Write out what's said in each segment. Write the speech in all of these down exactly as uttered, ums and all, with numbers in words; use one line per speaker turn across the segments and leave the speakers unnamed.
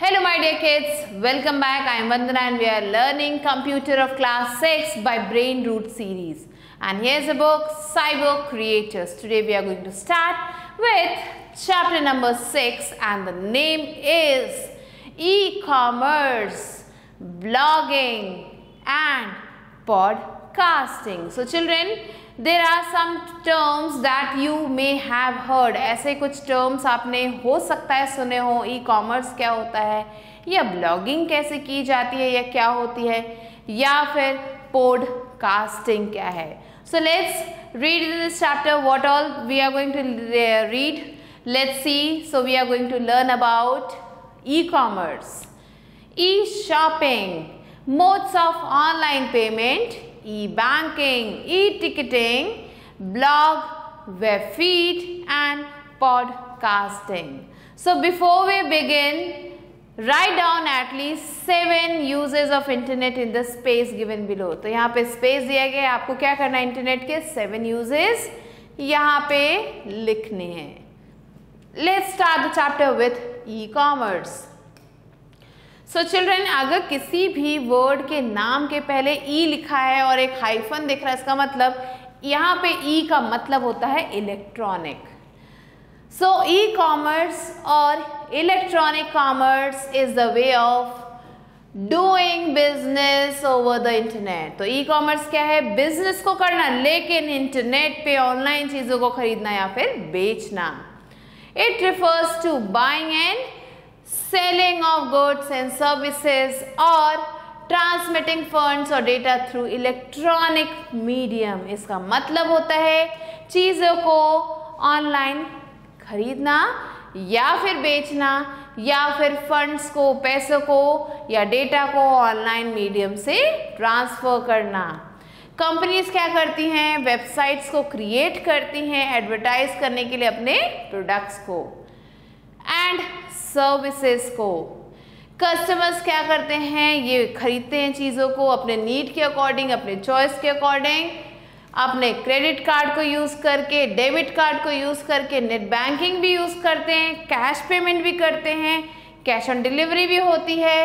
Hello my dear kids, welcome back. I am Vandana and we are learning computer of class six by Brain Root series. And here's a book, Cyber Creators. Today we are going to start with chapter number six and the name is E-commerce, blogging and podcasting. So children, there are some terms that you may have heard. ऐसे कुछ terms आपने हो सकता है सुने हो. E-commerce क्या होता है, या ब्लॉगिंग कैसे की जाती है या क्या होती है, या फिर पॉडकास्टिंग क्या है. So let's read in this chapter what all we are going to read. Let's see. So we are going to learn about e-commerce, e-shopping, modes of online payment, e-banking, e-ticketing, blog, web feed and podcasting. So before we begin, write down at least seven uses of internet in the space given below. तो यहाँ पे space दिया गया है, आपको क्या करना है, इंटरनेट के seven uses यहाँ पे लिखने हैं. Let's start the chapter with e-commerce. So so children, अगर किसी भी वर्ड के नाम के पहले ई लिखा है और एक हाइफन दिख रहा है, इसका मतलब यहाँ पे ई का मतलब होता है इलेक्ट्रॉनिक. सो ई कॉमर्स और electronic commerce is the way of doing business over the internet. तो ई कॉमर्स क्या है, बिजनेस को करना लेकिन इंटरनेट पे ऑनलाइन चीजों को खरीदना या फिर बेचना. It refers to buying and selling of goods and services or transmitting funds or data through electronic medium. इसका मतलब होता है चीज़ों को ऑनलाइन खरीदना या फिर बेचना या फिर फंड्स को, पैसों को या डेटा को ऑनलाइन मीडियम से ट्रांसफ़र करना. कंपनीज क्या करती हैं, वेबसाइट्स को क्रिएट करती हैं एडवर्टाइज करने के लिए अपने प्रोडक्ट्स को एंड सर्विसेज को. कस्टमर्स क्या करते हैं, ये खरीदते हैं चीज़ों को अपने नीड के अकॉर्डिंग, अपने चॉइस के अकॉर्डिंग, अपने क्रेडिट कार्ड को यूज़ करके, डेबिट कार्ड को यूज़ करके, नेट बैंकिंग भी यूज़ करते हैं, कैश पेमेंट भी करते हैं, कैश ऑन डिलीवरी भी होती है,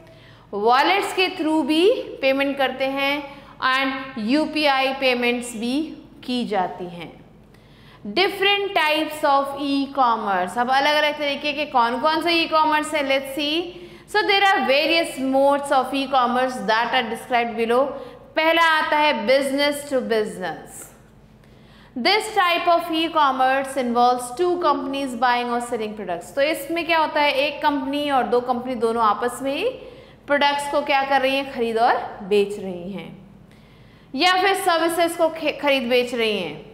वॉलेट्स के थ्रू भी पेमेंट करते हैं एंड यूपीआई पेमेंट्स भी की जाती हैं. Different types of e commerce. अब अलग अलग तरीके के कौन कौन से ई कॉमर्स है, let's see. So there are various modes of e commerce that are described below. पहला आता है business to business. This type of e commerce involves two companies buying और सेलिंग प्रोडक्ट्स. तो इसमें क्या होता है, एक कंपनी और दो कंपनी दोनों आपस में ही प्रोडक्ट्स को क्या कर रही हैं, खरीद और बेच रही हैं या फिर सर्विसेज को खरीद बेच रही हैं.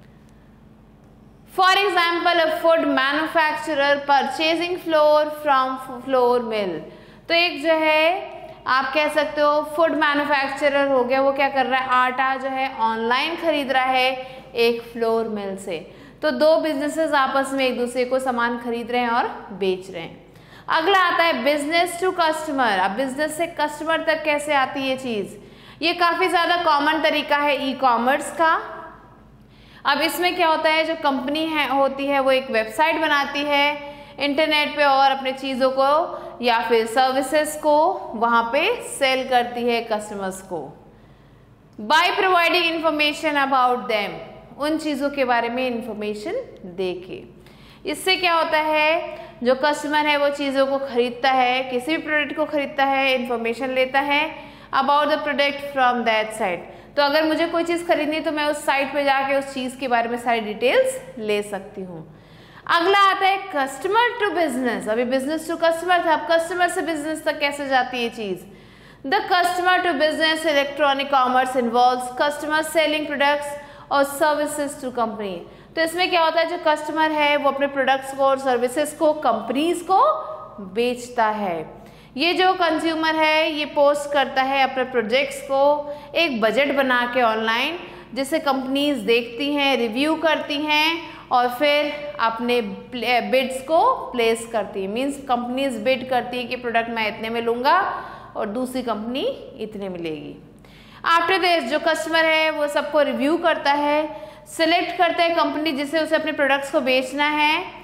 For example, a food manufacturer purchasing flour from flour mill. तो एक जो है आप कह सकते हो फूड मैन्युफैक्चरर हो गया, वो क्या कर रहा है, आटा जो है ऑनलाइन खरीद रहा है एक फ्लोर मिल से. तो दो बिजनेसेस आपस में एक दूसरे को सामान खरीद रहे हैं और बेच रहे हैं. अगला आता है बिजनेस टू कस्टमर. अब बिजनेस से कस्टमर तक कैसे आती है ये चीज़, ये काफ़ी ज़्यादा कॉमन तरीका है ई कॉमर्स का. अब इसमें क्या होता है, जो कंपनी है होती है वो एक वेबसाइट बनाती है इंटरनेट पे और अपने चीज़ों को या फिर सर्विसेज को वहाँ पे सेल करती है कस्टमर्स को by providing information about them. उन चीज़ों के बारे में इंफॉर्मेशन दे के. इससे क्या होता है, जो कस्टमर है वो चीज़ों को खरीदता है, किसी भी प्रोडक्ट को खरीदता है, इंफॉर्मेशन लेता है about the product from that site. तो अगर मुझे कोई चीज़ खरीदनी तो मैं उस साइट पे जाके उस चीज़ के बारे में सारी डिटेल्स ले सकती हूँ. अगला आता है कस्टमर टू बिजनेस. अभी बिजनेस टू कस्टमर था, अब कस्टमर से बिजनेस तक कैसे जाती है ये चीज़. The customer to business electronic commerce involves customer selling products और सर्विसेज टू कंपनी. तो इसमें क्या होता है, जो कस्टमर है वो अपने प्रोडक्ट्स को और सर्विसेज को कंपनीज को बेचता है. ये जो कंज्यूमर है ये पोस्ट करता है अपने प्रोजेक्ट्स को एक बजट बना के ऑनलाइन, जिसे कंपनीज देखती हैं, रिव्यू करती हैं और फिर अपने बिड्स को प्लेस करती है. मींस कंपनीज बिड करती है कि प्रोडक्ट मैं इतने में लूँगा और दूसरी कंपनी इतने में लेगी. आफ्टर दिस जो कस्टमर है वो सबको रिव्यू करता है, सिलेक्ट करता है कंपनी जिसे उसे अपने प्रोडक्ट्स को बेचना है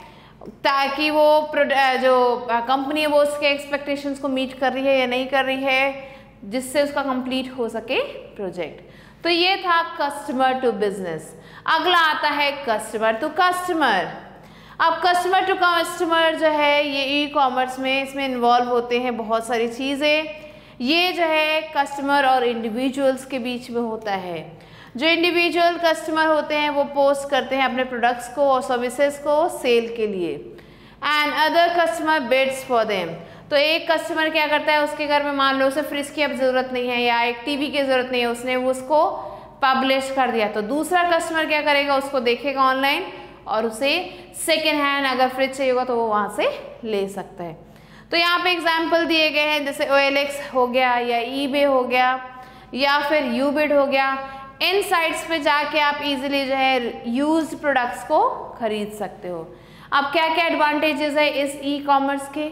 ताकि वो जो कंपनी है वो उसके एक्सपेक्टेशंस को मीट कर रही है या नहीं कर रही है, जिससे उसका कंप्लीट हो सके प्रोजेक्ट। तो ये था कस्टमर टू बिजनेस। अगला आता है कस्टमर टू कस्टमर। अब कस्टमर टू कस्टमर जो है ये ई कॉमर्स में इसमें इन्वॉल्व होते हैं बहुत सारी चीज़ें। ये जो है कस्टमर और इंडिविजुअल्स के बीच में होता है। जो इंडिविजुअल कस्टमर होते हैं वो पोस्ट करते हैं अपने प्रोडक्ट्स को और सर्विसेज को सेल के लिए, and other customer bids for them. तो एक कस्टमर क्या करता है, उसके घर में मान लो उसे फ्रिज की अब ज़रूरत नहीं है या एक टीवी की ज़रूरत नहीं है, उसने उसको पब्लिश कर दिया। तो दूसरा कस्टमर क्या करेगा, उसको देखेगा ऑनलाइन और उसे सेकेंड हैंड अगर फ्रिज चाहिए होगा तो वो वहाँ से ले सकता है। तो यहाँ पे एग्जाम्पल दिए गए हैं, जैसे ओ एल एक्स हो गया या ईबे हो गया या फिर यूबिड हो गया। इन साइट्स पे जाके आप इजीली जो है यूज्ड प्रोडक्ट्स को खरीद सकते हो। अब क्या क्या एडवांटेजेस है इस ई कॉमर्स के,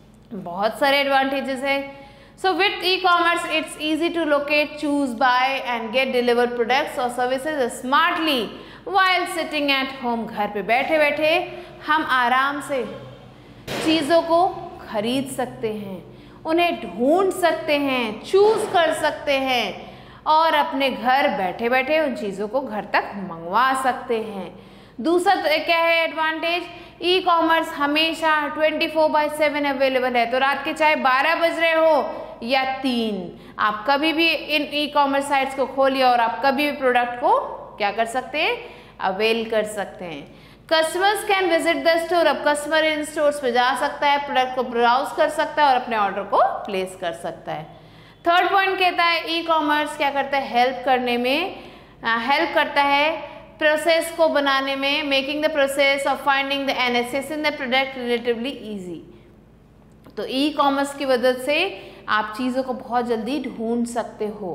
बहुत सारे एडवांटेजेस है। So with e commerce it's easy to locate, choose, buy and get delivered products और services smartly while sitting at home. घर पे बैठे बैठे हम आराम से चीज़ों को खरीद सकते हैं, उन्हें ढूंढ सकते हैं, चूज कर सकते हैं और अपने घर बैठे बैठे उन चीज़ों को घर तक मंगवा सकते हैं। दूसरा क्या है एडवांटेज, ई कॉमर्स हमेशा twenty four by seven available है। तो रात के चाहे बारह बज रहे हो या तीन, आप कभी भी इन ई कॉमर्स साइट्स को खोलिए और आप कभी भी प्रोडक्ट को क्या कर सकते हैं, अवेल कर सकते हैं। Customers can visit the store. अब कस्टमर इन स्टोर्स पे जा सकता है, प्रोडक्ट को ब्राउज कर सकता है और अपने ऑर्डर को प्लेस कर सकता है। थर्ड पॉइंट कहता है ई कॉमर्स क्या करता है, हेल्प करने में हेल्प करता है प्रोसेस को बनाने में, making the process of finding the N S S in the product relatively easy. तो ई कॉमर्स की वजह से आप चीज़ों को बहुत जल्दी ढूंढ सकते हो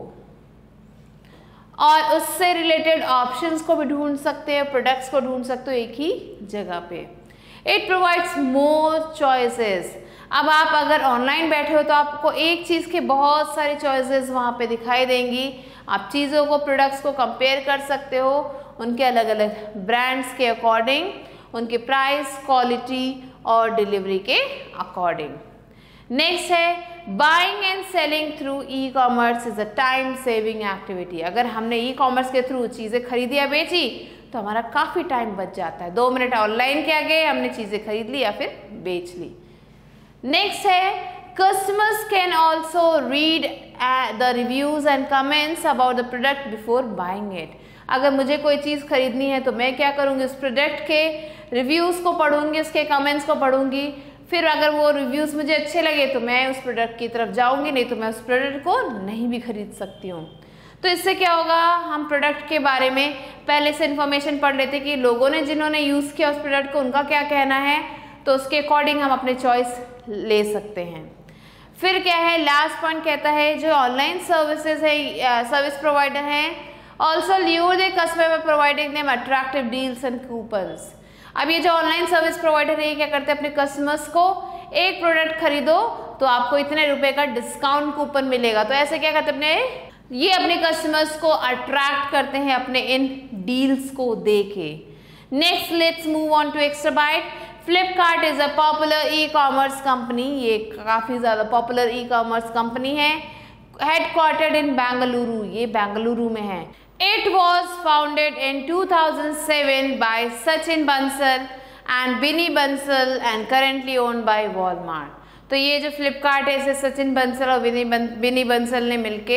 और उससे रिलेटेड ऑप्शंस को भी ढूंढ सकते हो, प्रोडक्ट्स को ढूंढ सकते हो एक ही जगह पे। It provides more choices. अब आप अगर ऑनलाइन बैठे हो तो आपको एक चीज़ के बहुत सारे चॉइसेस वहाँ पे दिखाई देंगी। आप चीज़ों को, प्रोडक्ट्स को कंपेयर कर सकते हो उनके अलग अलग ब्रांड्स के अकॉर्डिंग, उनके प्राइस, क्वालिटी और डिलीवरी के अकॉर्डिंग। नेक्स्ट है buying and selling through e commerce is a time saving activity. अगर हमने ई कॉमर्स के थ्रू चीज़ें खरीदी या बेची तो हमारा काफ़ी टाइम बच जाता है। दो मिनट ऑनलाइन के आगे हमने चीज़ें खरीद ली या फिर बेच ली। नेक्स्ट है customers can also read the reviews and comments about the product before buying it. अगर मुझे कोई चीज़ खरीदनी है तो मैं क्या करूँगी, उस प्रोडक्ट के रिव्यूज़ को पढ़ूंगी, उसके कमेंट्स को पढ़ूंगी, फिर अगर वो रिव्यूज़ मुझे अच्छे लगे तो मैं उस प्रोडक्ट की तरफ जाऊंगी, नहीं तो मैं उस प्रोडक्ट को नहीं भी खरीद सकती हूँ। तो इससे क्या होगा, हम प्रोडक्ट के बारे में पहले से इन्फॉर्मेशन पढ़ लेते कि लोगों ने जिन्होंने यूज़ किया उस प्रोडक्ट को उनका क्या कहना है, तो उसके अकॉर्डिंग हम अपने चॉइस ले सकते हैं। फिर क्या है, लास्ट पॉइंट कहता है जो ऑनलाइन सर्विसेज है, सर्विस प्रोवाइडर हैं also lure the customer by providing them attractive deals and coupons. अब ये जो ऑनलाइन सर्विस प्रोवाइडर है ये क्या करते हैं, अपने कस्टमर्स को एक प्रोडक्ट खरीदो तो आपको इतने रुपए का डिस्काउंट कूपन मिलेगा। तो ऐसे क्या करते हैं, अपने ये अपने कस्टमर्स को अट्रैक्ट करते हैं अपने इन डील्स को दे के। Next let's move on to extra byte. Flipkart is a popular e commerce company. ये काफ़ी ज़्यादा पॉपुलर ई कॉमर्स कंपनी है, हेडक्वार्टर्ड इन बेंगलुरु। ये बेंगलुरु में है। It was founded in two thousand seven by Sachin Bansal and Binny Bansal and currently owned by Walmart. तो ये जो फ्लिपकार्ट है इसे सचिन बंसल और बिनी बन, बिनी बंसल ने मिलके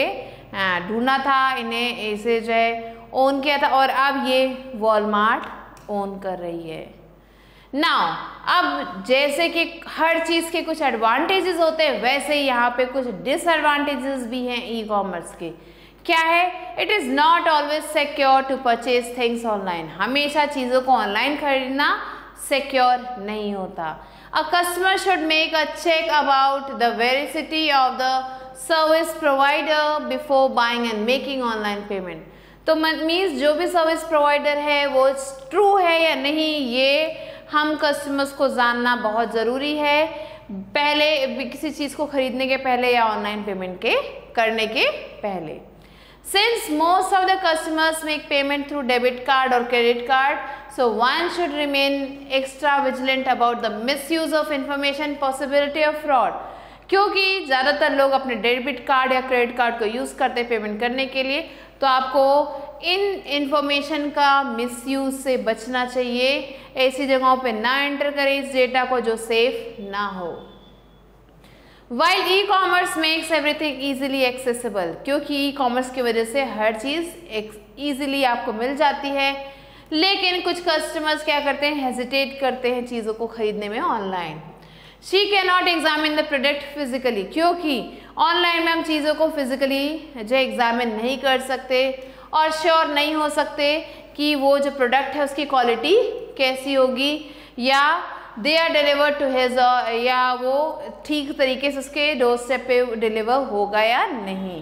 ढूंढा था, इन्हें इसे जो है ओन किया था और अब ये वॉलमार्ट ओन कर रही है। नाउ अब जैसे कि हर चीज़ के कुछ एडवांटेजेस होते हैं वैसे ही यहाँ पे कुछ डिसएडवांटेजेस भी हैं ई कॉमर्स के। क्या है, it is not always secure to purchase things online. हमेशा चीज़ों को ऑनलाइन खरीदना सिक्योर नहीं होता। A customer should make a check about the veracity of the service provider before buying and making online payment. तो मीन्स जो भी service provider है वो ट्रू है या नहीं, ये हम कस्टमर्स को जानना बहुत ज़रूरी है, पहले किसी चीज़ को खरीदने के पहले या ऑनलाइन पेमेंट के करने के पहले। Since most of the customers make payment through debit card or credit card, so one should remain extra vigilant about the misuse of information, possibility of fraud. क्योंकि ज़्यादातर लोग अपने डेबिट कार्ड या credit card को use करते हैं payment करने के लिए, तो आपको इन इंफॉर्मेशन का मिसयूज से बचना चाहिए। ऐसी जगहों पे ना एंटर करें इस डेटा को जो सेफ ना हो। While e-commerce makes everything easily accessible, क्योंकि ई कॉमर्स की वजह से हर चीज़ ईजिली आपको मिल जाती है, लेकिन कुछ कस्टमर्स क्या करते हैं, हेजिटेट करते हैं चीज़ों को खरीदने में online. She cannot examine the product physically, क्योंकि ऑनलाइन में हम चीज़ों को फिजिकली जो एग्जामिन नहीं कर सकते और श्योर नहीं हो सकते कि वो जो प्रोडक्ट है उसकी क्वालिटी कैसी होगी, या they are deliver to his, या वो ठीक तरीके से उसके डोर स्टेप पे डिलीवर होगा या नहीं।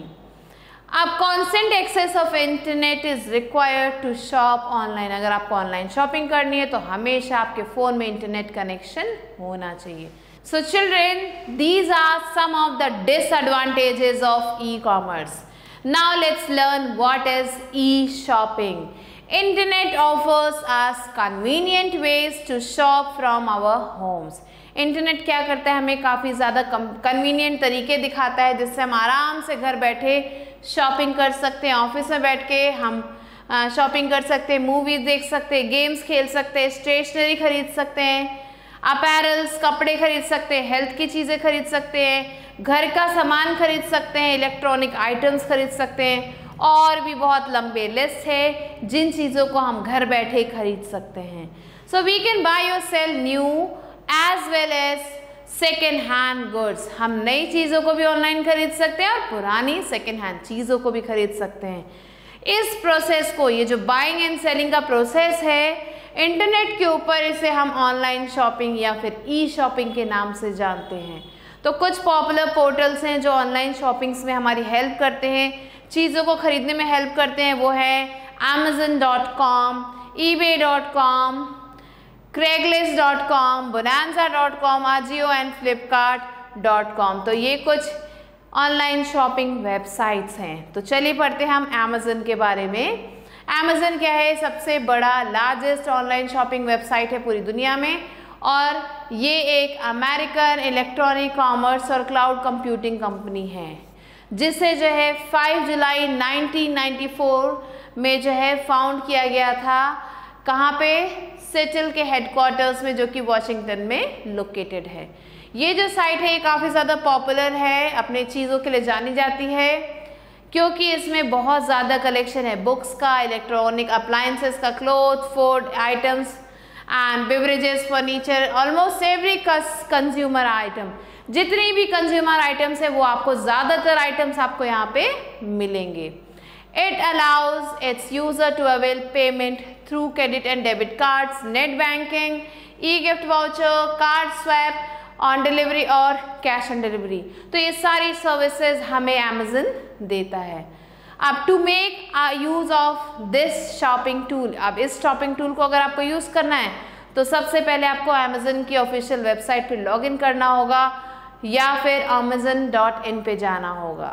अब constant access of internet is required to shop online. अगर आपको ऑनलाइन शॉपिंग करनी है तो हमेशा आपके फ़ोन में इंटरनेट कनेक्शन होना चाहिए। So children, these are some of the disadvantages of e commerce. Now let's learn what is e shopping. Internet offers us convenient ways to shop from our homes. Internet क्या करता है, हमें काफ़ी ज़्यादा convenient तरीके दिखाता है जिससे हम आराम से घर बैठे शॉपिंग कर सकते हैं। ऑफिस में बैठ के हम शॉपिंग कर सकते हैं, मूवीज़ देख सकते हैं, गेम्स खेल सकते हैं, स्टेशनरी खरीद सकते हैं, अपैरल्स कपड़े खरीद सकते हैं, हेल्थ की चीज़ें खरीद सकते हैं, घर का सामान खरीद सकते हैं, इलेक्ट्रॉनिक आइटम्स खरीद सकते हैं, और भी बहुत लंबे लिस्ट है जिन चीज़ों को हम घर बैठे खरीद सकते हैं। सो वी कैन बाय और sell new as well as second hand goods. हम नई चीज़ों को भी ऑनलाइन खरीद सकते हैं और पुरानी सेकेंड हैंड चीज़ों को भी खरीद सकते हैं। इस प्रोसेस को, ये जो बाइंग एंड सेलिंग का प्रोसेस है इंटरनेट के ऊपर, इसे हम ऑनलाइन शॉपिंग या फिर ई शॉपिंग के नाम से जानते हैं। तो कुछ पॉपुलर पोर्टल्स हैं जो ऑनलाइन शॉपिंग्स में हमारी हेल्प करते हैं, चीज़ों को खरीदने में हेल्प करते हैं। वो है Amazon dot com, eBay dot com, Craigslist dot com, Bonanza dot com, Ajio and Flipkart dot com. तो ये कुछ ऑनलाइन शॉपिंग वेबसाइट्स हैं। तो चलिए पढ़ते हैं हम अमेज़न के बारे में। अमेज़न क्या है, सबसे बड़ा लार्जेस्ट ऑनलाइन शॉपिंग वेबसाइट है पूरी दुनिया में, और ये एक अमेरिकन इलेक्ट्रॉनिक कॉमर्स और क्लाउड कंप्यूटिंग कंपनी है जिसे जो है पाँच जुलाई नाइनटीन नाइंटी फोर में जो है फाउंड किया गया था। कहाँ पे, सेटल के हेडक्वार्टर्स में, जो कि वॉशिंगटन में लोकेटेड है। ये जो साइट है ये काफ़ी ज़्यादा पॉपुलर है, अपने चीज़ों के लिए जानी जाती है क्योंकि इसमें बहुत ज़्यादा कलेक्शन है बुक्स का, इलेक्ट्रॉनिक अप्लायंसेस का, cloth, food items and beverages, furniture, almost every consumer item. जितनी भी कंज्यूमर आइटम्स है वो आपको, ज़्यादातर आइटम्स आपको यहाँ पे मिलेंगे। It allows its user to avail payment through credit and debit cards, net banking, e gift voucher, card swap on delivery और कैश ऑन डिलीवरी। तो ये सारी सर्विसेज हमें अमेज़न देता है। अब to make a use of this shopping tool, अब इस शॉपिंग टूल को अगर आपको यूज़ करना है तो सबसे पहले आपको अमेज़न की ऑफिशियल वेबसाइट पर लॉग इन करना होगा या फिर अमेज़न डॉट इन पे जाना होगा।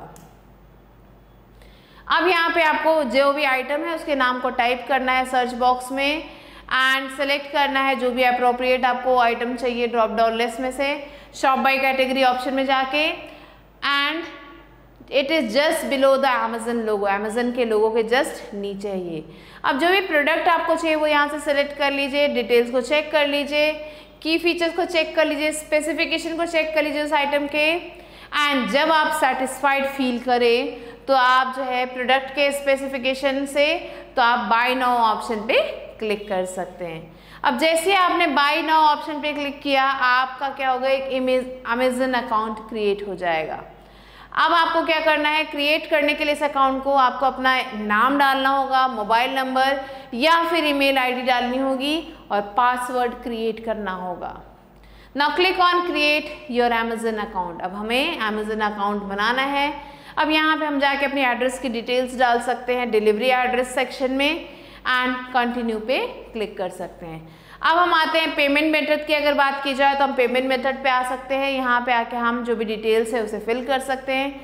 अब यहाँ पे आपको जो भी आइटम है उसके नाम को टाइप करना है सर्च बॉक्स में एंड सेलेक्ट करना है जो भी अप्रोप्रिएट आपको आइटम चाहिए ड्रॉप डाउन लिस्ट में से, शॉप बाय कैटेगरी ऑप्शन में जाके, and it is just below the Amazon logo, Amazon के लोगो के जस्ट नीचे है ये। अब जो भी प्रोडक्ट आपको चाहिए वो यहाँ से सेलेक्ट कर लीजिए, डिटेल्स को चेक कर लीजिए, की फीचर्स को चेक कर लीजिए, स्पेसिफिकेशन को चेक कर लीजिए उस आइटम के, एंड जब आप सेटिस्फाइड फील करें तो आप जो है प्रोडक्ट के स्पेसिफिकेशन से तो आप बाय नाउ ऑप्शन पे क्लिक कर सकते हैं। अब जैसे आपने बाय नाउ ऑप्शन पे क्लिक किया आपका क्या होगा, एक अमेज़न अकाउंट क्रिएट हो जाएगा। अब आपको क्या करना है, क्रिएट करने के लिए इस अकाउंट को आपको अपना नाम डालना होगा, मोबाइल नंबर या फिर ईमेल आईडी डालनी होगी और पासवर्ड क्रिएट करना होगा। Now click on create your Amazon account. अब हमें अमेज़न अकाउंट बनाना है। अब यहाँ पे हम जाके अपनी एड्रेस की डिटेल्स डाल सकते हैं डिलीवरी एड्रेस सेक्शन में एंड कंटिन्यू पे क्लिक कर सकते हैं। अब हम आते हैं पेमेंट मेथड की अगर बात की जाए तो हम पेमेंट मेथड पे आ सकते हैं। यहाँ पे आके हम जो भी डिटेल्स है उसे फिल कर सकते हैं।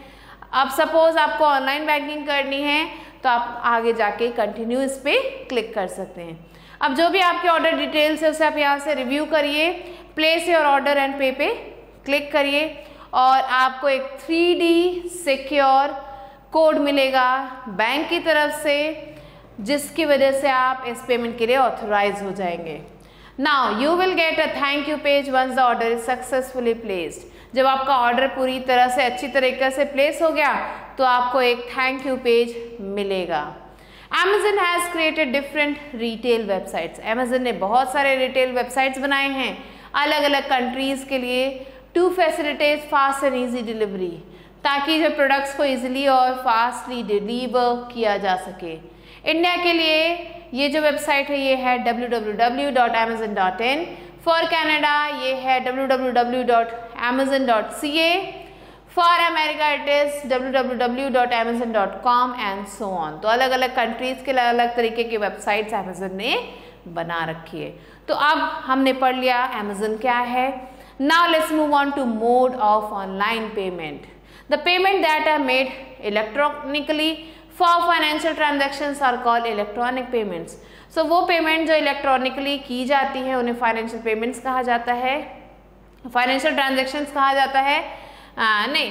अब सपोज आपको ऑनलाइन बैंकिंग करनी है तो आप आगे जाके कंटिन्यू इस पर क्लिक कर सकते हैं। अब जो भी आपके ऑर्डर डिटेल्स है उसे आप यहाँ से रिव्यू करिए, प्लेस योर ऑर्डर एंड पे पे क्लिक करिए और आपको एक थ्री डी सिक्योर कोड मिलेगा बैंक की तरफ से, जिसकी वजह से आप इस पेमेंट के लिए ऑथोराइज हो जाएंगे। Now you will get a thank you page once the order is successfully placed. जब आपका ऑर्डर पूरी तरह से अच्छी तरीके से प्लेस हो गया तो आपको एक थैंक यू पेज मिलेगा। Amazon has created different retail websites. Amazon ने बहुत सारे रिटेल वेबसाइट्स बनाए हैं अलग अलग कंट्रीज के लिए to facilitate fast and easy delivery, ताकि जो प्रोडक्ट्स को ईजिली और फास्टली डिलीवर किया जा सके। इंडिया के लिए ये जो वेबसाइट है ये है W W W dot Amazon dot in. For Canada ये है W W W dot Amazon dot C A. For America it is W W W dot Amazon dot com and so on. तो अलग अलग countries के अलग अलग तरीके की वेबसाइट्स अमेज़न ने बना रखी है। तो अब हमने पढ़ लिया अमेज़न क्या है। Now let's move on to mode of online payment. The payment that are made electronically for financial transactions are called electronic payments. So वो पेमेंट जो इलेक्ट्रॉनिकली की जाती है उन्हें फाइनेंशियल पेमेंट्स कहा जाता है, फाइनेंशियल ट्रांजेक्शन्स कहा जाता है। Uh, नहीं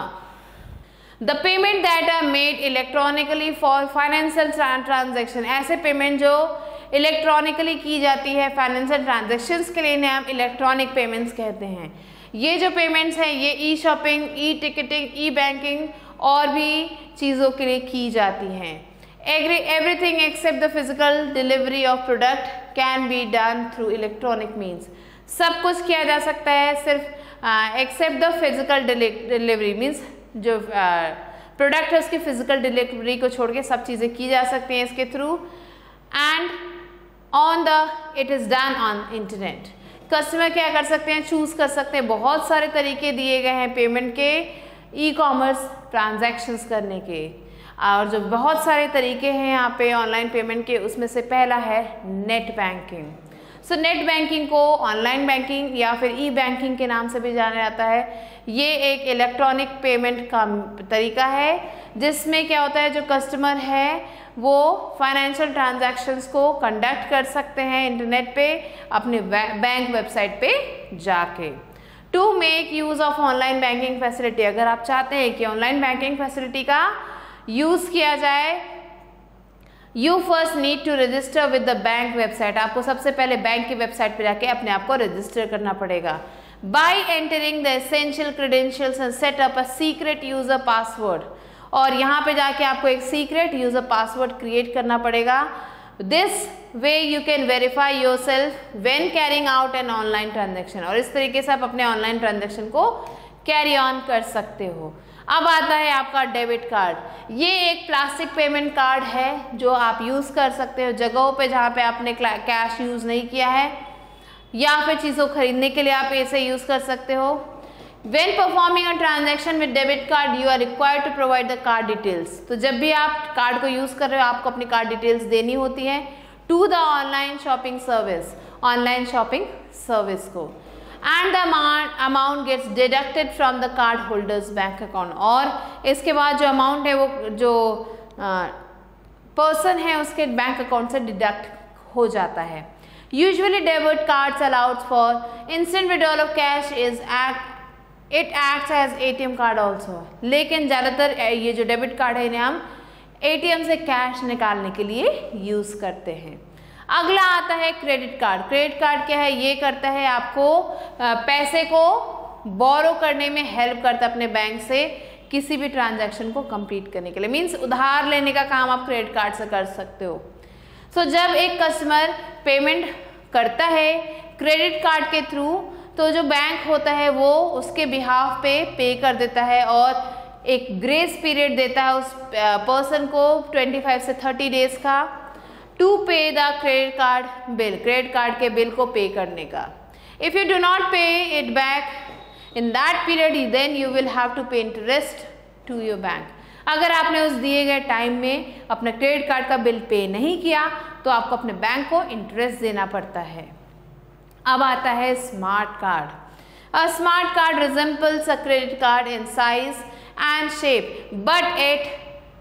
the payment that are made electronically for financial transaction, ऐसे पेमेंट जो इलेक्ट्रॉनिकली की जाती है फाइनेंशियल ट्रांजेक्शन्स के लिए इन्हें हम इलेक्ट्रॉनिक पेमेंट्स कहते हैं। ये जो पेमेंट्स हैं ये e shopping, e ticketing, e banking और भी चीज़ों के लिए की जाती हैं। Everything except the physical delivery of product can be done through electronic means. सब कुछ किया जा सकता है सिर्फ except the physical delivery means जो प्रोडक्ट uh, है उसकी फिजिकल डिलीवरी को छोड़ के सब चीज़ें की जा सकती हैं इसके थ्रू। And on the it is done on internet. Customer क्या कर सकते हैं, चूज़ कर सकते हैं, बहुत सारे तरीके दिए गए हैं पेमेंट के, ई कॉमर्स ट्रांजैक्शंस करने के, और जो बहुत सारे तरीके हैं यहाँ पे ऑनलाइन पेमेंट के, उसमें से पहला है net banking. So net banking को ऑनलाइन बैंकिंग या फिर ई बैंकिंग के नाम से भी जाना जाता है। ये एक इलेक्ट्रॉनिक पेमेंट का तरीका है जिसमें क्या होता है, जो कस्टमर है वो फाइनेंशियल ट्रांजैक्शंस को कंडक्ट कर सकते हैं इंटरनेट पे अपने बैंक वेबसाइट पे जाके। To make use of online banking facility, अगर आप चाहते हैं कि ऑनलाइन बैंकिंग फैसिलिटी का यूज़ किया जाए, you first need to register with the bank website. आपको सबसे पहले बैंक की वेबसाइट पर जाके अपने आप को रजिस्टर करना पड़ेगा by entering the essential credentials and set up a secret user password. और यहाँ पे जाके आपको एक सीक्रेट यूजर पासवर्ड क्रिएट करना पड़ेगा। This way you can verify yourself when carrying out an online transaction. और इस तरीके से आप अपने ऑनलाइन ट्रांजेक्शन को कैरी ऑन कर सकते हो। अब आता है आपका डेबिट कार्ड। ये एक प्लास्टिक पेमेंट कार्ड है जो आप यूज़ कर सकते हो जगहों पे जहाँ पे आपने कैश यूज़ नहीं किया है, या फिर चीज़ों खरीदने के लिए आप इसे यूज़ कर सकते हो। When performing a transaction with debit card, you are required to provide the card details। तो जब भी आप कार्ड को यूज़ कर रहे हो आपको अपनी कार्ड डिटेल्स देनी होती हैं to the online shopping service, online shopping service को। And the amount amount gets deducted from the card holders bank account. और इसके बाद जो अमाउंट है वो जो पर्सन है उसके बैंक अकाउंट से डिडक्ट हो जाता है। Usually debit cards allowed for instant withdrawal of cash is act it acts as ATM card also. लेकिन ज़्यादातर ये जो डेबिट कार्ड है इन्हें हम एटीएम से कैश निकालने के लिए यूज़ करते हैं। अगला आता है क्रेडिट कार्ड। क्रेडिट कार्ड क्या है, ये करता है आपको पैसे को बोरो करने में हेल्प करता है अपने बैंक से किसी भी ट्रांजैक्शन को कंप्लीट करने के लिए। मीन्स उधार लेने का काम आप क्रेडिट कार्ड से कर सकते हो। सो so, जब एक कस्टमर पेमेंट करता है क्रेडिट कार्ड के थ्रू तो जो बैंक होता है वो उसके बिहाफ पे पे कर देता है और एक ग्रेस पीरियड देता है उस पर्सन को पच्चीस से तीस डेज का to pay the credit card bill, credit card के बिल को पे करने का। If you do not pay it back in that period then you will have to pay interest to your bank. अगर आपने उस दिए गए टाइम में अपने क्रेडिट कार्ड का बिल पे नहीं किया तो आपको अपने बैंक को इंटरेस्ट देना पड़ता है। अब आता है smart card. A smart card resembles a credit card in size and shape, but it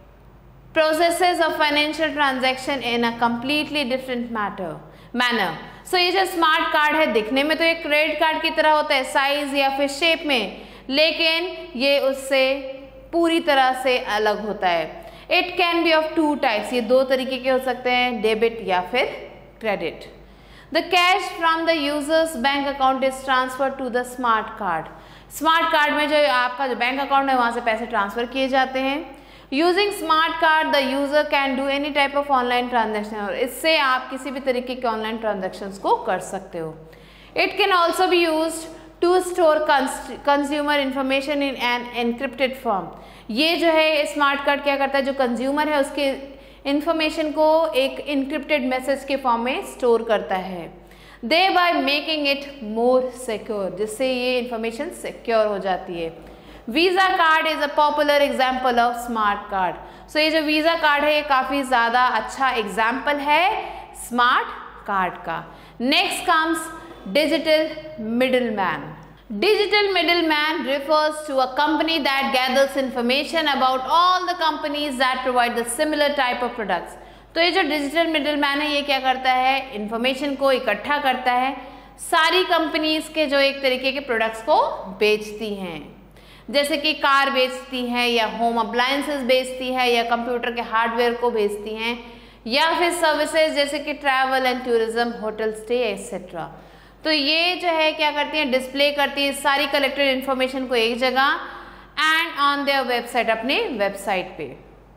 processes a financial transaction in a completely different matter manner. So ये जो स्मार्ट कार्ड है दिखने में तो एक क्रेडिट कार्ड की तरह होता है साइज या फिर शेप में, लेकिन ये उससे पूरी तरह से अलग होता है. It can be of two types, ये दो तरीके के हो सकते हैं, डेबिट या फिर credit. The cash from the user's bank account is transfer to the smart card. Smart card में जो आपका जो बैंक अकाउंट है वहाँ से पैसे ट्रांसफर किए जाते हैं. Using smart card the user can do any type of online transaction, और इससे आप किसी भी तरीके के ऑनलाइन ट्रांजेक्शन्स को कर सकते हो. It can also be use to store consumer information in an encrypted form. ये जो है स्मार्ट कार्ड क्या करता है, जो कंज्यूमर है उसके इंफॉर्मेशन को एक इनक्रिप्टेड मैसेज के फॉर्म में स्टोर करता है, they by making it more secure, जिससे ये इंफॉर्मेशन सिक्योर हो जाती है. Visa card is a popular example of smart card. So ये जो वीज़ा कार्ड है ये काफ़ी ज़्यादा अच्छा एग्जाम्पल है स्मार्ट कार्ड का. Next comes digital middleman. Digital middleman refers to a company that gathers information about all the companies that provide the similar type of products. तो ये जो डिजिटल मिडलमैन है ये क्या करता है, इंफॉर्मेशन को इकट्ठा करता है सारी कंपनीज के जो एक तरीके के प्रोडक्ट्स को बेचती हैं, जैसे कि कार बेचती है या होम अप्लायंसेस बेचती है या कंप्यूटर के हार्डवेयर को बेचती हैं या फिर सर्विसेज जैसे कि travel and tourism, hotel stay etcetera. तो ये जो है क्या करती है, डिस्प्ले करती है सारी कलेक्टेड इन्फॉर्मेशन को एक जगह एंड ऑन देयर वेबसाइट, अपने वेबसाइट पे.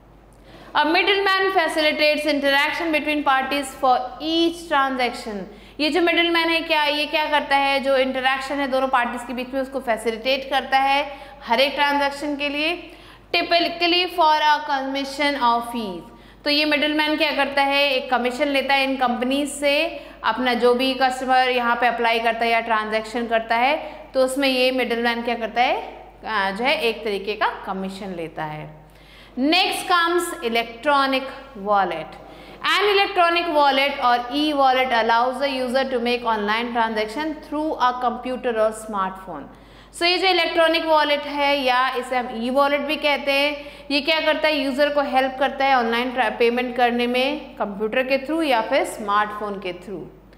A middleman facilitates interaction between parties for each transaction. ये जो मिडलमैन है क्या ये क्या करता है, जो इंटरैक्शन है दोनों पार्टीज के बीच में उसको फैसिलिटेट करता है हर एक ट्रांजैक्शन के लिए. Typically for a commission of fees. तो ये मिडलमैन क्या करता है, एक कमीशन लेता है इन कंपनीज से, अपना जो भी कस्टमर यहाँ पे अप्लाई करता है या ट्रांजैक्शन करता है तो उसमें ये मिडलमैन क्या करता है, जो है एक तरीके का कमीशन लेता है. Next comes electronic wallet. An electronic wallet और e wallet allows the user to make online transaction through a computer और स्मार्टफोन. सो so, ये जो इलेक्ट्रॉनिक वॉलेट है या इसे हम ई वॉलेट भी कहते हैं, ये क्या करता है, यूज़र को हेल्प करता है ऑनलाइन पेमेंट करने में कंप्यूटर के थ्रू या फिर स्मार्टफोन के through.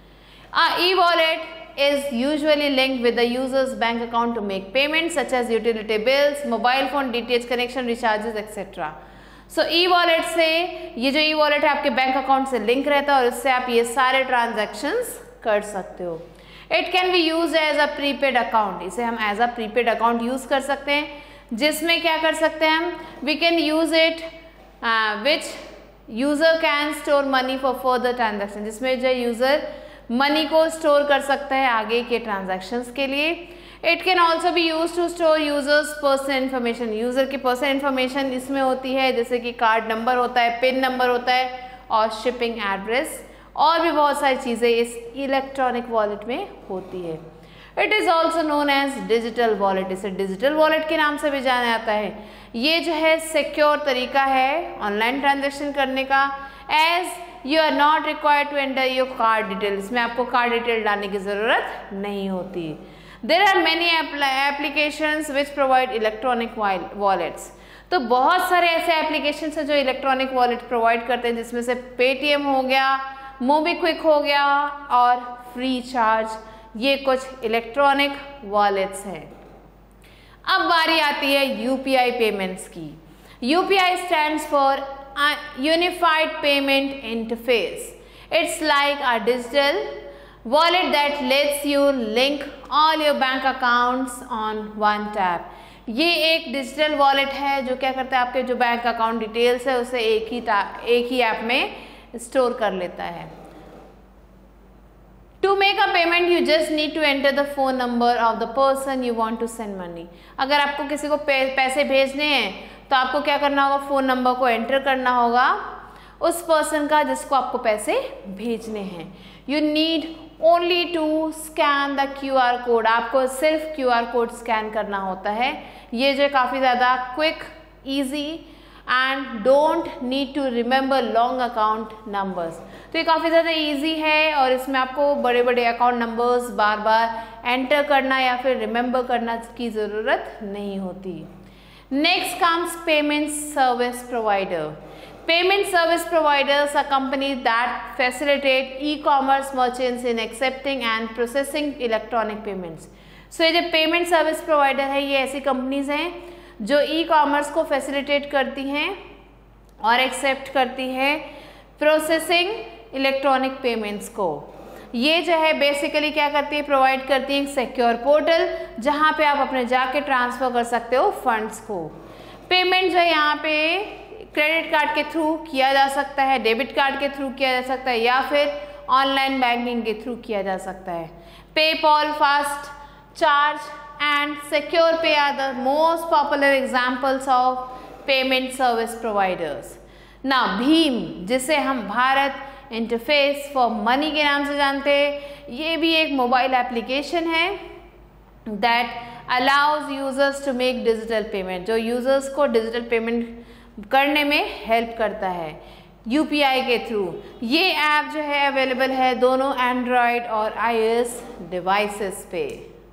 E wallet is usually linked with the user's bank account to make payment such as utility bills, mobile phone DTH connection, recharges etcetera. So e wallet से ये जो e wallet है आपके bank account से link रहता है और इससे आप ये सारे ट्रांजेक्शन्स कर सकते हो. It can be use as a prepaid account. इसे हम as a prepaid account use कर सकते हैं, जिसमें क्या कर सकते हैं हम, we can use it which user can store money for further transaction, जिसमें जो यूजर मनी को स्टोर कर सकता है आगे के ट्रांजेक्शन्स के लिए. It can also be use to store user's personal information. User की पर्सनल इन्फॉर्मेशन इसमें होती है, जैसे कि कार्ड नंबर होता है, पिन नंबर होता है और शिपिंग एड्रेस, और भी बहुत सारी चीज़ें इस इलेक्ट्रॉनिक वॉलेट में होती है. It is also known as digital wallet. इसे डिजिटल वॉलेट के नाम से भी जाना जाता है. ये जो है सिक्योर तरीका है ऑनलाइन ट्रांजेक्शन करने का, as you are not required to enter your card detail. इसमें आपको कार्ड डिटेल डालने की ज़रूरत नहीं होती. There are many applications which provide electronic wallets. तो बहुत सारे ऐसे एप्लीकेशंस हैं जो इलेक्ट्रॉनिक वॉलेट प्रोवाइड करते हैं, जिसमें से पेटीएम हो गया, मोबीक्विक हो गया और फ्री चार्ज. ये कुछ इलेक्ट्रॉनिक वॉलेट्स हैं. अब बारी आती है यूपीआई पेमेंट्स की. UPI stands for unified payment interface. It's like a digital wallet that lets you link all your bank accounts on one tap. ये एक डिजिटल वॉलेट है जो क्या करता है, आपके जो बैंक अकाउंट डिटेल्स है उसे एक ही एक ही ऐप में स्टोर कर लेता है. To make a payment you just need to enter the phone number of the person you want to send money. अगर आपको किसी को पैसे भेजने हैं तो आपको क्या करना होगा, फ़ोन नंबर को एंटर करना होगा उस पर्सन का जिसको आपको पैसे भेजने हैं. You need only to scan the Q R code. आपको सिर्फ क्यू आर कोड स्कैन करना होता है. ये जो काफ़ी ज़्यादा quick, easy and don't need to remember long account numbers. तो ये काफ़ी ज़्यादा इजी है और इसमें आपको बड़े बड़े अकाउंट नंबर्स बार बार एंटर करना या फिर रिमेंबर करना की ज़रूरत नहीं होती. Next comes payment service provider. Payment service providers are companies that facilitate e-commerce merchants in accepting and processing electronic payments. So ये जो payment service provider है ये ऐसी companies हैं जो ई-कॉमर्स को फैसिलिटेट करती हैं और एक्सेप्ट करती है प्रोसेसिंग इलेक्ट्रॉनिक पेमेंट्स को। ये जो है बेसिकली क्या करती है, प्रोवाइड करती है एक सिक्योर पोर्टल जहाँ पे आप अपने जाके ट्रांसफ़र कर सकते हो फंड्स को। पेमेंट जो है यहाँ पे क्रेडिट कार्ड के थ्रू किया जा सकता है, डेबिट कार्ड के थ्रू किया जा सकता है या फिर ऑनलाइन बैंकिंग के थ्रू किया जा सकता है। PayPal, fast charge and Secure Pay are the most popular examples of payment service providers. Now भीम, जिसे हम भारत इंटरफेस फॉर मनी के नाम से जानते हैं, ये भी एक मोबाइल एप्लीकेशन है that allows users to make digital payment, जो यूजर्स को डिजिटल पेमेंट करने में हेल्प करता है यूपीआई के थ्रू। ये ऐप जो है अवेलेबल है दोनों एंड्रॉयड और आईओएस डिवाइसेस पे।